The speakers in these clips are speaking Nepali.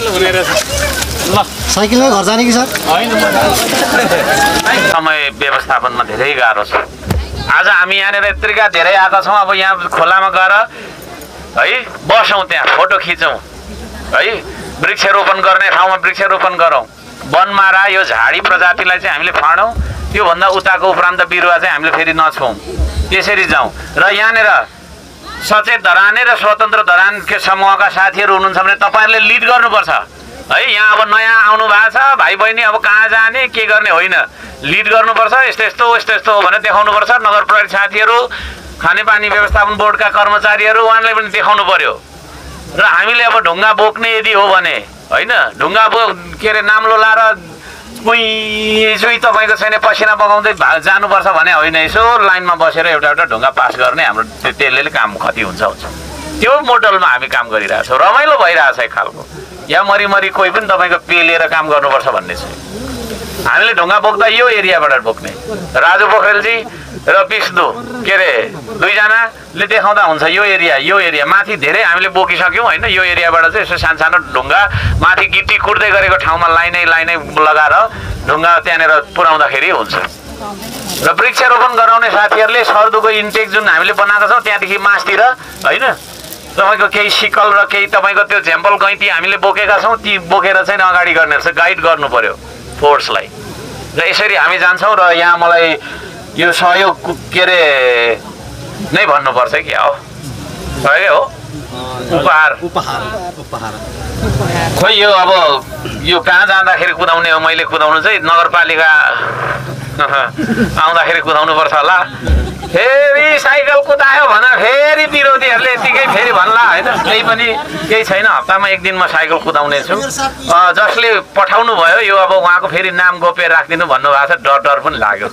साइकलमै घर जाने कि सर? समय व्यवस्थापनमा धेरै गाह्रो छ। आज हामी यहाँनिर यत्रिका धेरै आएका छौँ। अब यहाँ खोलामा गएर है बसौँ, त्यहाँ फोटो खिचौँ है, वृक्षारोपण गर्ने ठाउँमा वृक्षारोपण गरौँ, वनमारा यो झाडी प्रजातिलाई चाहिँ हामीले फाँडौँ, त्योभन्दा उताको उपरान्त बिरुवा चाहिँ हामीले फेरि नछौँ, त्यसरी जाउँ। र यहाँनिर सचेत धराने र स्वतन्त्र धरान समूहका साथीहरू हुनुहुन्छ भने तपाईँहरूले लिड गर्नुपर्छ है। यहाँ अब नयाँ आउनु भएको छ भाइ बहिनी, अब कहाँ जाने के गर्ने होइन, लिड गर्नुपर्छ। यस्तो यस्तो यस्तो यस्तो हो भने देखाउनुपर्छ। नगर प्रहरी साथीहरू, खानेपानी व्यवस्थापन बोर्डका कर्मचारीहरू, उहाँलाई पनि देखाउनु पर्यो। र हामीले अब ढुङ्गा बोक्ने यदि हो भने होइन, ढुङ्गा के अरे नाम्लो लाएर तपाईँको छैन पसिना बगाउँदै जानुपर्छ भने होइन, यसो लाइनमा बसेर एउटा एउटा ढुङ्गा पास गर्ने हाम्रो त्यसले काम कति हुन्छ। त्यो मोडलमा हामी काम गरिरहेछौँ, रमाइलो भइरहेछ एक खालको। या मरिमरि कोही पनि तपाईँको पे लिएर काम गर्नुपर्छ भन्ने छ। हामीले ढुङ्गा बोक्दा यो एरियाबाट बोक्ने, राजु पोखरेलजी र विष्णु के अरे दुईजनाले देखाउँदा हुन्छ यो एरिया माथि धेरै हामीले बोकिसक्यौँ होइन। यो एरियाबाट चाहिँ यसो सानो सानो ढुङ्गा माथि गिट्टी कुट्दै गरेको ठाउँमा लाइनै लगाएर ढुङ्गा त्यहाँनिर पुर्याउँदाखेरि हुन्छ। र वृक्षारोपण गराउने साथीहरूले सर्दुको इन्टेक जुन हामीले बनाएको छौँ त्यहाँदेखि मासतिर होइन, तपाईँको केही सिकल र केही तपाईँको त्यो झ्याम्पल गैँती हामीले बोकेका छौँ, ती बोकेर चाहिँ अगाडि गर्ने रहेछ, गाइड गर्नु पर्यो फोर्सलाई। र यसरी हामी जान्छौँ। र यहाँ मलाई यो सहयोग के अरे नै भन्नुपर्छ क्या हो, सहयोग हो, उपहार। खोइ यो अब यो कहाँ जाँदाखेरि कुदाउने हो, मैले कुदाउनु चाहिँ नगरपालिका आउँदाखेरि कुदाउनुपर्छ होला। फेरि साइकल कुदायो भन फेरि विरोधीहरूले यतिकै फेरि भन्ला होइन, केही पनि केही छैन। हप्तामा एक दिन म साइकल कुदाउने छु। जसले पठाउनु भयो यो अब उहाँको फेरि नाम गोप्य राखिदिनु भन्नुभएको छ, डर पनि लाग्यो।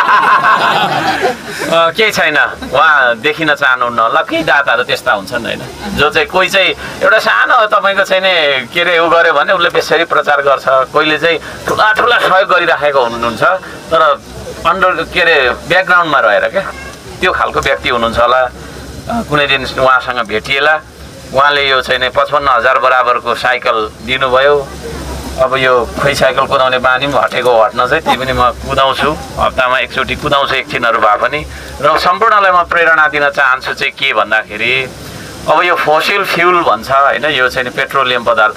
केही छैन, उहाँ देखिन चाहनुहुन्न होला। केही दाताहरू त्यस्ता हुन्छन् होइन, जो चाहिँ कोही चाहिँ एउटा सानो तपाईँको छैन के अरे उ गर्यो भने उसले बेसरी प्रचार गर्छ, कोहीले चाहिँ ठुला ठुला सहयोग गरिराखेको हुनुहुन्छ तर अन्डर के अरे ब्याकग्राउन्डमा रहेर क्या त्यो खालको व्यक्ति हुनुहुन्छ होला। कुनै दिन उहाँसँग भेटिएला, उहाँले यो चाहिँ 55,000 बराबरको साइकल दिनुभयो। अब यो खोइ साइकल कुदाउने बानी पनि हटेको हट्न चाहिँ त्यही पनि म कुदाउँछु, हप्तामा एकचोटि कुदाउँछु एकछिनहरू भए पनि। र सम्पूर्णलाई म प्रेरणा दिन चाहन्छु चाहिँ के भन्दाखेरि अब यो फोसिल फ्युल भन्छ होइन, यो चाहिँ पेट्रोलियम पदार्थ,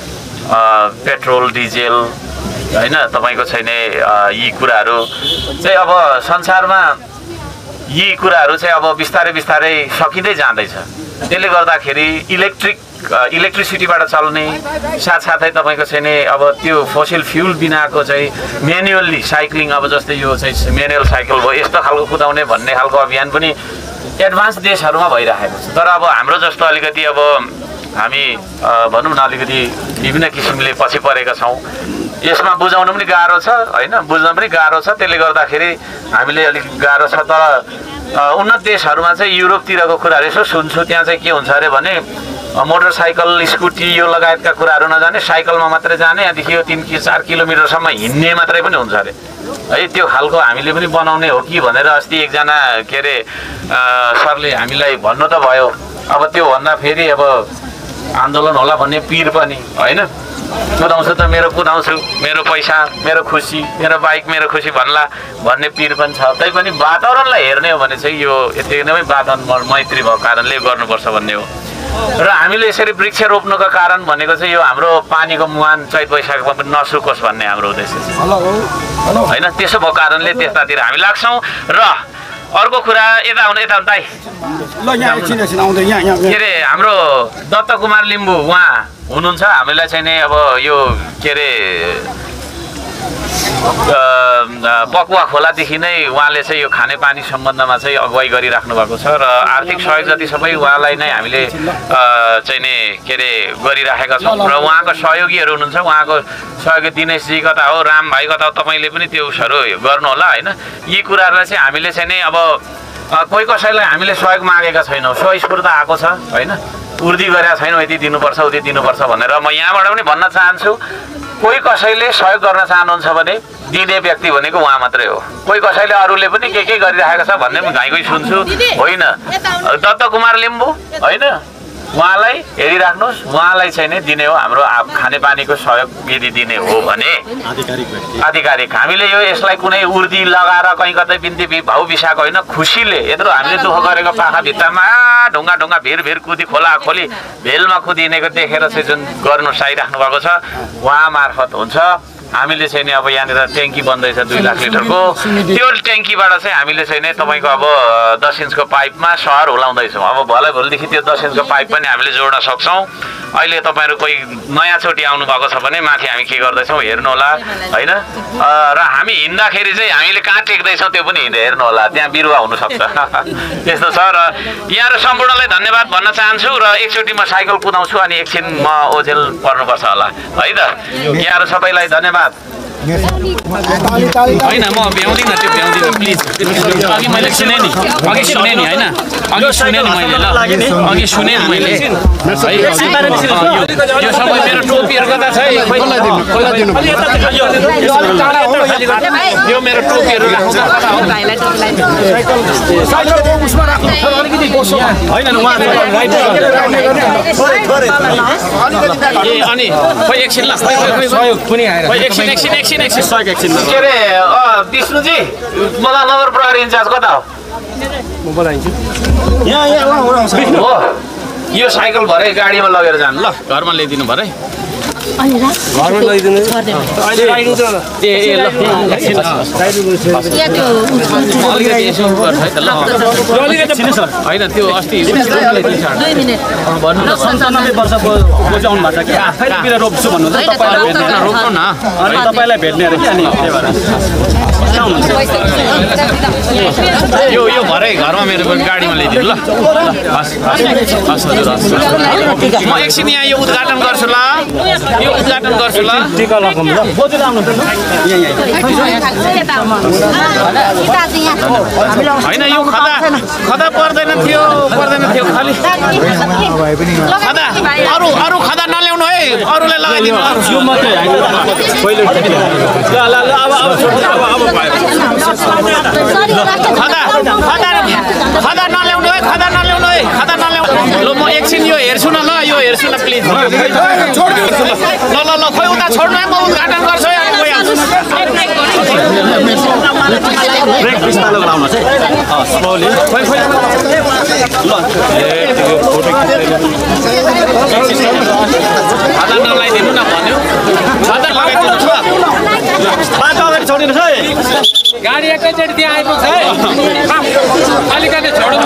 पेट्रोल डिजेल होइन, तपाईँको छैन यी कुराहरू चाहिँ अब संसारमा यी कुराहरू चाहिँ अब बिस्तारै बिस्तारै सकिँदै जाँदैछ। त्यसले गर्दाखेरि इलेक्ट्रिसिटीबाट चल्ने साथसाथै तपाईँको छैन अब त्यो फोसिल फ्युल बिनाको चाहिँ म्यानुअल्ली साइक्लिङ, अब जस्तै यो चाहिँ म्यानुअल साइकल भयो, यस्तो खालको कुदाउने भन्ने खालको अभियान पनि एडभान्स देशहरूमा भइरहेको छ। तर अब हाम्रो जस्तो अलिकति अब हामी भनौँ न अलिकति विभिन्न किसिमले पछि परेका छौँ, यसमा बुझाउनु पनि गाह्रो छ होइन, बुझ्न पनि गाह्रो छ। त्यसले गर्दाखेरि हामीले अलिक गाह्रो छ। तर उन्नत देशहरूमा चाहिँ युरोपतिरको कुराहरू यसो सुन्छु, त्यहाँ चाहिँ के हुन्छ अरे भने मोटरसाइकल स्कुटी यो लगायतका कुराहरू नजाने, साइकलमा मात्रै जाने, यहाँदेखि यो 3-4 किलोमिटरसम्म हिँड्ने मात्रै पनि हुन्छ अरे है। त्यो खालको हामीले पनि बनाउने हो कि भनेर अस्ति एकजना के अरे सरले हामीलाई भन्नु त भयो। अब त्यो भन्दा फेरि अब आन्दोलन होला भन्ने पिर पनि होइन। कुदाउँछु त मेरो कुदाउँछु, मेरो पैसा मेरो खुसी, मेरो बाइक मेरो खुसी भन्ला भन्ने पिर पनि छ। तैपनि वातावरणलाई हेर्ने हो भने चाहिँ यो यति नै वातावरण मैत्री भएको कारणले गर्नुपर्छ भन्ने हो। र हामीले यसरी वृक्ष रोप्नुको कारण भनेको चाहिँ यो हाम्रो पानीको मुहान चैत वैशाखमा पनि नसुकोस् भन्ने हाम्रो उद्देश्य छ होइन। त्यसो भएको कारणले त्यतातिर हामी लाग्छौँ। र अर्को कुरा यता दाइ के अरे हाम्रो दत्त कुमार लिम्बू उहाँ हुनुहुन्छ, हामीलाई चाहिँ नि अब यो के अरे पकुवा खोलादेखि नै उहाँले चाहिँ यो खानेपानी सम्बन्धमा चाहिँ अगुवाई गरिराख्नु भएको छ। र आर्थिक सहयोग जति सबै उहाँलाई नै हामीले चाहिँ नि के अरे गरिराखेका छौँ। र उहाँको सहयोगीहरू हुनुहुन्छ, उहाँको सहयोगी दिनेशजी कता हो, राम भाइ कता हो, तपाईँले पनि त्यो उसहरू गर्नु होला होइन। यी कुराहरूलाई चाहिँ हामीले चाहिँ नि अब कोही कसैलाई हामीले सहयोग मागेका छैनौँ, स्वस्फूर्त आएको छ होइन, उर्दी गरेका छैनौँ यति दिनुपर्छ उति दिनुपर्छ भनेर। म यहाँबाट पनि भन्न चाहन्छु, कोही कसैले सहयोग गर्न चाहनुहुन्छ भने दिने व्यक्ति भनेको उहाँ मात्रै हो। कोही कसैले अरूले पनि के गरिरहेको छ भन्ने पनि घाइघाइ सुन्छु होइन। दत्त कुमार लिम्बू होइन, उहाँलाई हेरिराख्नुहोस्, उहाँलाई चाहिँ नि दिने हो हाम्रो खानेपानीको सहयोग यदि दिने हो भने आधिकारिक हामीले यसलाई कुनै उर्दी लगाएर कहीँ कतै बिन्ती भाउ बिसाएको होइन, खुसीले यत्रो हामीले दुःख गरेको पाखा भित्तामा ढुङ्गा ढुङ्गा भिर कुदी खोला खोली भेलमा कुदिनेको देखेर चाहिँ जुन गर्नु चाहिराख्नु भएको छ उहाँ मार्फत हुन्छ। हामीले चाहिँ नि अब यहाँनिर ट्याङ्की बन्दैछ 2 लाख लिटरको, त्यो ट्याङ्कीबाट चाहिँ हामीले चाहिँ नि तपाईँको अब 10 इन्चको पाइपमा सहर हुलाउँदैछौँ। अब भोलि भोलिदेखि त्यो 10 इन्चको पाइप पनि हामीले जोड्न सक्छौँ। अहिले तपाईँहरू कोही नयाँ चोटि आउनु भएको छ भने माथि हामी के गर्दैछौँ हेर्नु होला होइन। र हामी हिँड्दाखेरि चाहिँ हामीले कहाँ टेक्दैछौँ त्यो पनि हेर्नु होला, त्यहाँ बिरुवा हुनसक्छ त्यस्तो छ। र यहाँहरू सम्पूर्णलाई धन्यवाद भन्न चाहन्छु र एकचोटि म साइकल कुदाउँछु अनि एकछिन म ओझेल पर्नुपर्छ होला है त। यहाँहरू सबैलाई धन्यवाद। होइन म भ्याउँदिनँ त्यो भ्याउँदिनँ प्लिज। अघि मैले सुने नि होइन अघि सुने नि मैले ल अघि सुने नि मैले यो सबै मेरो टोपीहरू कता छ यो मेरो टोपीहरू ए अनि खोइ एकछिन ल एकछिन के अरे विष्णुजी मलाई नगर प्रहरी इन्चार्ज कता हो? म बोलाइन्छु हो यो साइकल भरे गाडीमा लगेर जानु ल, घरमा ल्याइदिनु भरे घरमा लैदिनु ए ल होइन त्यो अस्ति भन्नु 97 वर्ष बुझाउनु भएको कि आफैले बिरा रोप्छु भन्नु रोप्नु न अनि तपाईँलाई भेट्ने अरे कि अनि त्यही भएर यो भरे घरमा मेरो गाडीमा ल्याइदिनु ल। म एकछिन यहाँ यो उद्घाटन गर्छु ल, यो उद्घाटन गर्छु ल। होइन यो खदा पर्दैन थियो खालि खदा अरू खदा नल्याउनु है, अरूले लगाइदिनु। खदा नल्याउनु है, खदा नल्याउनु है, खदा नल्याउनु। ल म एकछिन यो हेर्छु न ल, यो हेर्छु न प्लिज ल ल ल खोइ उता छोड्नु है, म उद्घाटन गर्छु है अनि गइहाल्छु। ब्रेक बिस्तारै लगाउनुहोस् है स्लोली खोइ ल खदा नलाइदिनु न भन्यो, खदा लगाइदिनु छ बाटो अगाडि छोडिदिनुहोस् है। गाडी एकैचोटि त्यहाँ आइपुग्छ है, अलिकति छोड्नु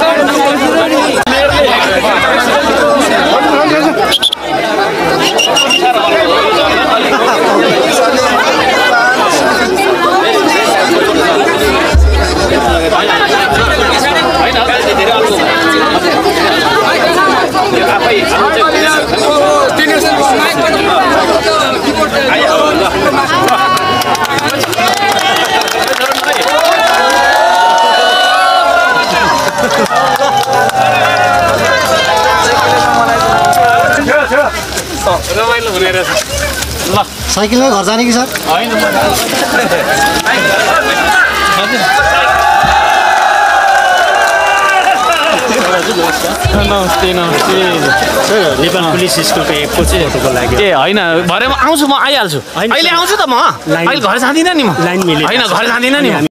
रमाइलो हुने रहेछ ल। साइकलमै घर जाने कि सर? होइन नमस्ते नेपाल पुलिस स्कुलको एकको चाहिँ फोटोको लागि ए होइन भरे म आउँछु, म आइहाल्छु, अहिले आउँछु त म, अहिले घर जाँदिनँ नि म, होइन घर जाँदिनँ नि म।